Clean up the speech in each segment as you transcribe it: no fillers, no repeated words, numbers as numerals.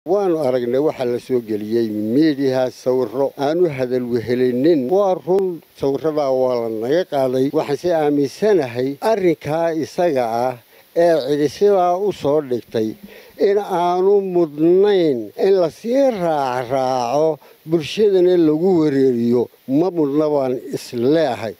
waan aragnay waxa la soo galiyay meediyaha sawirro aanu hadal wehelinin waa run sawirrada waa la naga qaaday waxaan si aaminsanahay arrinka isaga ah ee cidisidaa u soo dhigtay in aanu mudnayn in la sii raaco bulshadana lagu wareeriyo ma mudna baan isleeyahay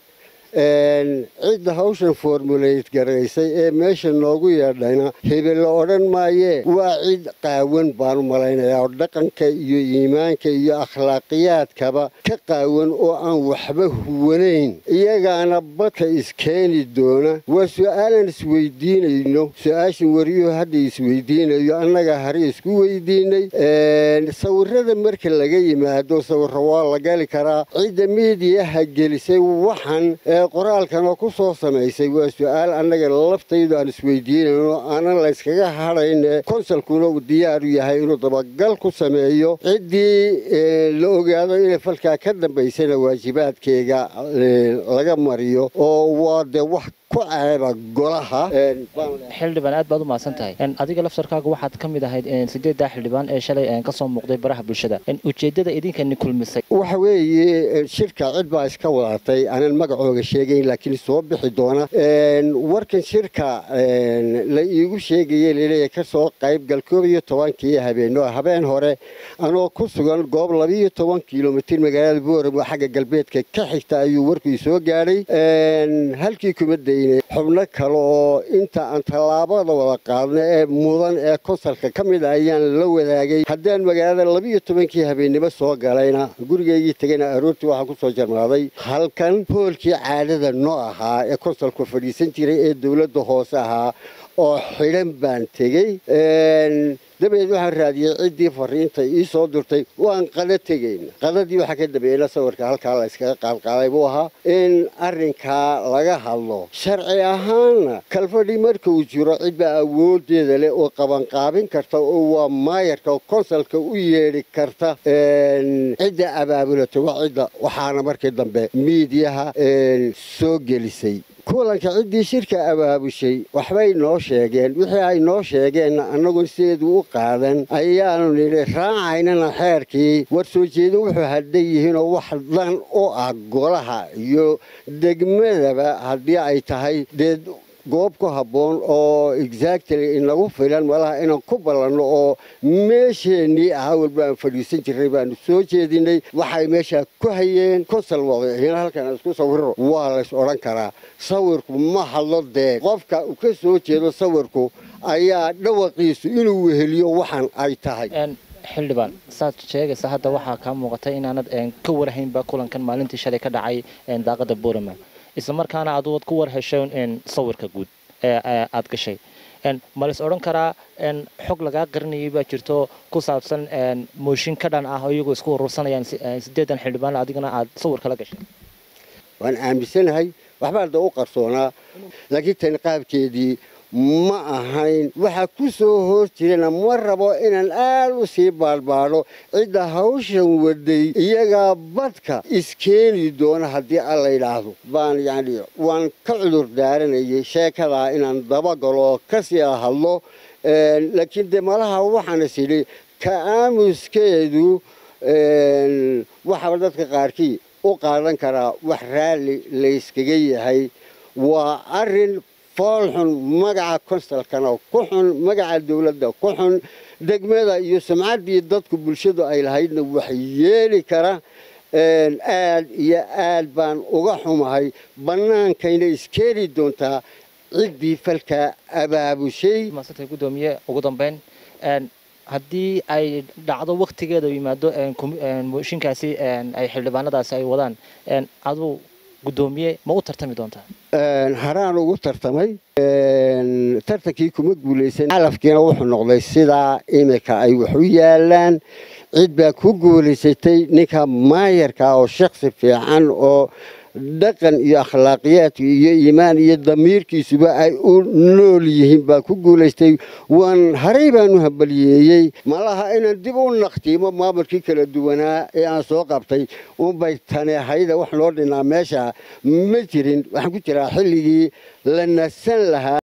cidda hawshan formulate garaysay ee meesha noogu yeedhayna hebel la odhan maayee waa cid qaawan baan u malaynayaa dhaqanka iyo iimaanka iyo akhlaaqiyaadkaba ka qaawan oo aan waxba huwanayn iyagaana bata iskeeni doona waa su-aalan isweydiinayno su-aashan wariyuhu hadda isweydiinayo annaga hare isku weydiinay sawirrada marka laga yimaado sawirro waa la gali karaa cidda miidiyaha gelisay waxan qoraalkana ku soo samaysay waa su-aal annaga laftaydu aan isweydiinayno aanan la yskaga hadhayn konsalkuna uu diyaar u yahay inuu dabagal ku sameeyo ciddii la ogaado inay falkaa ka dambaysana waajibaadkeega laga mariyo oo waa dee wax ku ceeba golaha xildhibaan aad baad u mahadsan tahay adiga laftarkaaga waxaad ka mid ahayd 8 xildhibaan ee shalay ka soo muuqday baraha bulshada ujeedada idinkani kulmisay waxa weeye shirka cid baa iska wadatay aanan magacooga sheegayn laakiin soo bixi doona warkan shirka la iigu sheegayay leeyahay ka soo qayb gal 12 habeen hore anoo ku sugan goob 12 kiiloomitir magaalada Booramo xagga galbeedka ka xigta ayuu warkii soo gaaray halkii kumaday xubno kale oo inta aan tallaabada wada qaadnay ee mudan ee konsalka ka mid ah ayaan la wadaagay haddaan magaalada 12 habeenimo soo galayna gurigeygii tagayna aroortii waxaan ku soo jarmaaday halkan hoolkii caadada noo ahaa ee konsalku fadhiisan jiray ee dawladda hoose ahaa oo xidhan baan tegey dabeed waxaan raadiyay ciddii fariinta ii soo dirtay waan qada tegayna qadadii waxaa ka dambeeyna sawirka halkaa la iskaga qaadqaaday buu ahaa in arrinkaa laga hadlo sharci ahaanna kalfadhi marka uu jiro cidba awoodeeda leh oo qabanqaabin karta oo waa maayarka konsalka u yeedhi karta cidda abaabulata waa cidda waxaana markii dambe miidiyaha soo gelisay kulanka ciddii shirka abaabushay waxbay noo sheegeen wixii ay noo sheegeenna annagu sideedu u qaadan ayaanu nidhi raacaynana xeerkii war soo jeedin wuxuu haddan yihiinoo wax dan u ah golaha iyo degmadaba haddii ay tahay dee goob ku habboon oo exactly inagu filan malaha inaan ku ballanno oo meesheenii ahaa walba aan fadhiisan jirray baanu soo jeedinay waxay meesha ku hayeen konsal wadaciina halkan isku sawiro waa lays odhan karaa sawirku ma hadlo dee qofka uu ka soo jeedo sawirku ayaa dhawaqiisu inuu weheliyo waxan ay tahay xildhibaan saad sheegaysa hadda waxaa kaa muuqatay inaanad ka warhaynba kulankan maalintii shalay ka dhacay daaqada Booramo isla markaana aad ku war heshay sawirka guud ee aad gashay ma la is odhan karaa xog laga qarniyay baa jirto ku saabsan mooshin ka dhan ah oo iyagu isku urursanayaan 8 xildhibaan adigana aad sawir kala gashay waan aaminsanahay waxba u qarsoonaa laakiin tan qaabkeedii ma ahayn waxa ku soo hoos jirana ma rabo inaan aad u sii baalbaado cidda hawshan waday iyaga badka iskeeni doona haddii alla yidhaahdo baan yani waan ka cudur daaranayay sheekadaa inaan dabagalo ka sii hadlo laakiin dee malaha waxaan is idhi ka aamuskeedu waxaa dadka qaarkii u qaadan karaa wax raalli layskaga yahay waa arrin foolxun magaca konsalkana ku xun magaca dawladda ku xun degmada iyo sumcaddii dadku bulshadu ay lahaydna wax yeeli kara aad iyo aad baan uga xumahay bannaankayna iskeeni doontaa ciddii falka abaabushay maasantay gudoomiye ugu dambeyn haddii ay dhacdo waqtigeeda yimaado mooshinkaasi ay xildhibaanadaasi ay wadaan aduu gudoomiye ma u tartami doontaa haraan ugu tartamay tartankii kuma guulaysan calafkiina wuxuu noqday sidaa imika ay wax u yaalaan cid baa ku guulaysatay ninka maayarka oo shakhsi fiican oo dhaqan iyo akhlaaqiyaadka iyo iimaan iyo damiirkiisuba ay u nool yihiin baa ku guulaystay waan haray baan u habaliyeeyey malaha inaan dib u naqtiimo maamulkii kala duwanaa ee aan soo qabtay unbay tani hayda wax loo dhinaa meesha ma jirin waxaan ku jiraa xilligii la nasan lahaa